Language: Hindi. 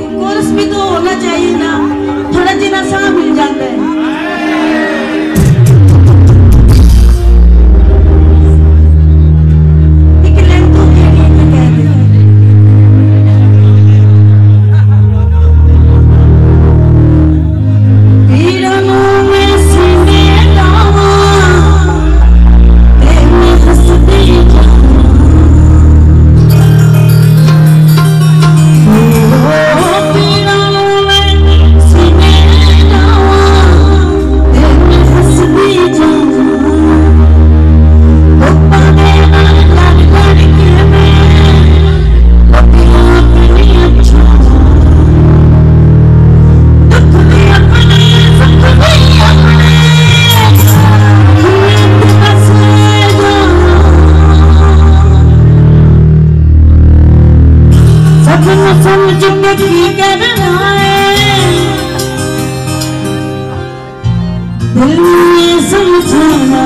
कोरस भी तो होना चाहिए ना, थोड़ा जिना सा मिल जाता है। दिल में समझाना